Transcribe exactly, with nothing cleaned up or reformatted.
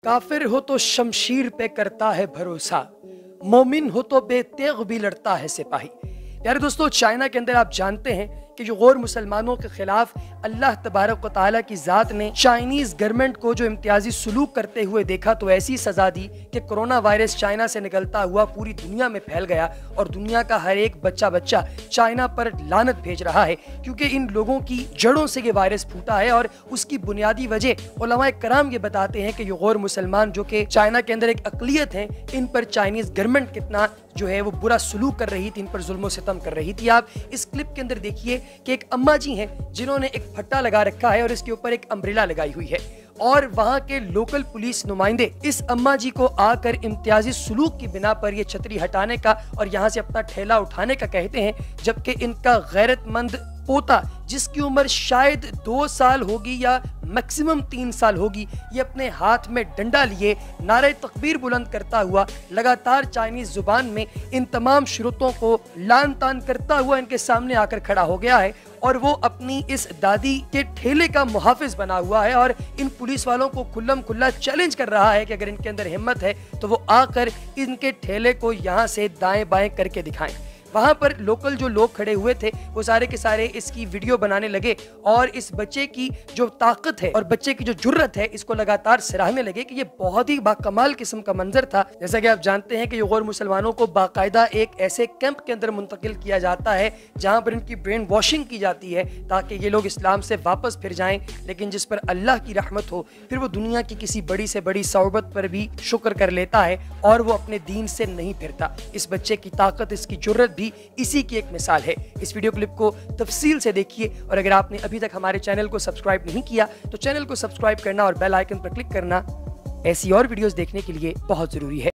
काफिर हो तो शमशीर पे करता है भरोसा, मोमिन हो तो बेतेग भी लड़ता है सिपाही। प्यारे दोस्तों, चाइना के अंदर आप जानते हैं कि जो गैर मुसलमानों के खिलाफ अल्लाह तबारक व तआला की ज़ात ने चाइनीज़ गवर्नमेंट को जो इम्तियाजी सलूक करते हुए देखा तो ऐसी सज़ा दी कि कोरोना वायरस चाइना से निकलता हुआ पूरी दुनिया में फैल गया और दुनिया का हर एक बच्चा बच्चा चाइना पर लानत भेज रहा है, क्योंकि इन लोगों की जड़ों से ये वायरस फूटा है। और उसकी बुनियादी वजह उलमाए कराम ये बताते हैं कि ये गैर मुसलमान जो कि चाइना के अंदर एक अक़लियत है, इन पर चाइनीज़ गवर्नमेंट कितना जो है वो बुरा सलूक कर रही थी, इन पर जुल्म सितम कर रही थी। आप इस क्लिप के अंदर देखिए कि एक अम्मा जी हैं जिन्होंने एक फट्टा लगा रखा है और इसके ऊपर एक अम्ब्रेला लगाई हुई है, और वहां के लोकल पुलिस नुमाइंदे इस अम्मा जी को आकर इम्तियाजी सलूक की बिना पर ये छतरी हटाने का और यहाँ से अपना ठेला उठाने का कहते हैं, जबकि इनका गैरतमंद पोता जिसकी उम्र शायद दो साल होगी या मैक्सिमम तीन साल होगी, ये अपने हाथ में डंडा लिए नारे तकबीर बुलंद करता हुआ लगातार चाइनीज जुबान में इन तमाम शुरुतों को लान तान करता हुआ इनके सामने आकर खड़ा हो गया है। और वो अपनी इस दादी के ठेले का मुहाफिज बना हुआ है और इन पुलिस वालों को खुल्लम खुल्ला चैलेंज कर रहा है कि अगर इनके अंदर हिम्मत है तो वो आकर इनके ठेले को यहाँ से दाएं बाएं करके दिखाएं। वहां पर लोकल जो लोग खड़े हुए थे वो सारे के सारे इसकी वीडियो बनाने लगे और इस बच्चे की जो ताकत है और बच्चे की जो जुर्रत है इसको लगातार सराहने लगे कि ये बहुत ही बाकमाल किस्म का मंजर था। जैसा कि आप जानते हैं कि गैर मुसलमानों को बाकायदा एक ऐसे कैंप के अंदर मुंतकिल किया जाता है जहां पर इनकी ब्रेन वॉशिंग की जाती है ताकि ये लोग इस्लाम से वापस फिर जाएं, लेकिन जिस पर अल्लाह की रहमत हो फिर वो दुनिया की किसी बड़ी से बड़ी सौबत पर भी शुक्र कर लेता है और वो अपने दीन से नहीं फिरता। इस बच्चे की ताकत, इसकी जुर्रत भी इसी की एक मिसाल है। इस वीडियो क्लिप को तफसील से देखिए और अगर आपने अभी तक हमारे चैनल को सब्सक्राइब नहीं किया तो चैनल को सब्सक्राइब करना और बेल आइकन पर क्लिक करना ऐसी और वीडियोस देखने के लिए बहुत जरूरी है।